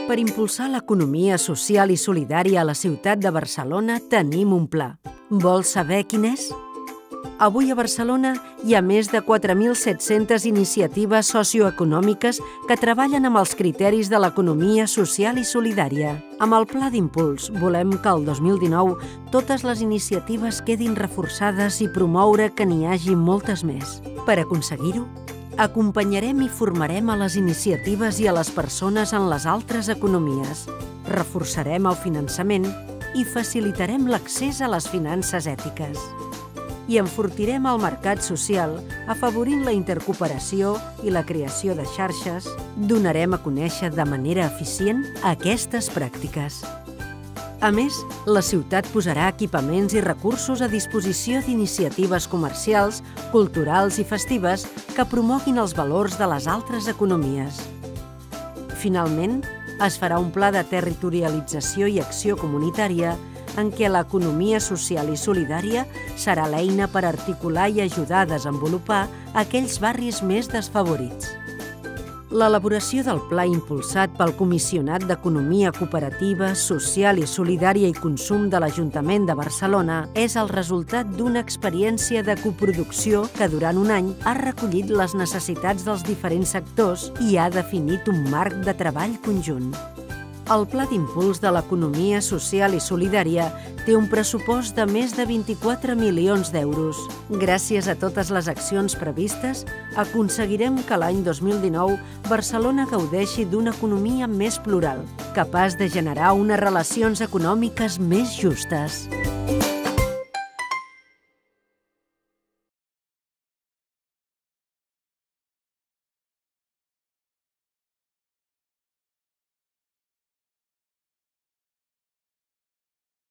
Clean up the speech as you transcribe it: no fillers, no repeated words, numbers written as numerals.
Per impulsar l'economia social i solidària a la ciutat de Barcelona tenim un pla. Vols saber quin és? Avui a Barcelona hi ha més de 4.700 iniciatives socioeconòmiques que treballen amb els criteris de l'economia social i solidària. Amb el Pla d'Impuls volem que el 2019 totes les iniciatives quedin reforçades i promoure que n'hi hagi moltes més. Per aconseguir-ho, acompanyarem i formarem a les iniciatives i a les persones en les altres economies. Reforçarem el finançament i facilitarem l'accés a les finances ètiques. I enfortirem el mercat social, afavorint la intercooperació i la creació de xarxes. Donarem a conèixer de manera eficient aquestes pràctiques. A més, la ciutat posarà equipaments i recursos a disposició d'iniciatives comercials, culturals i festives que promoguin els valors de les altres economies. Finalment, es farà un pla de territorialització i acció comunitària en què l'economia social i solidària serà l'eina per articular i ajudar a desenvolupar aquells barris més desfavorits. L'elaboració del pla impulsat pel Comissionat d'Economia Cooperativa, Social i Solidària i Consum de l'Ajuntament de Barcelona és el resultat d'una experiència de coproducció que durant un any ha recollit les necessitats dels diferents sectors i ha definit un marc de treball conjunt. El Pla d'Impuls de l'Economia Social i Solidària té un pressupost de més de 24 milions d'euros. Gràcies a totes les accions previstes, aconseguirem que l'any 2019 Barcelona gaudeixi d'una economia més plural, capaç de generar unes relacions econòmiques més justes.